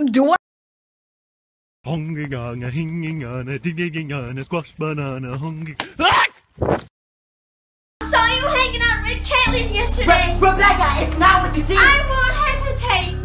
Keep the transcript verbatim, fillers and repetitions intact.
Do I? Hungry on a hinging on a digging on a squash banana hungry. Ah! I saw you hanging out with Caitlin yesterday. Re Rebecca, it's not what you think. I won't hesitate.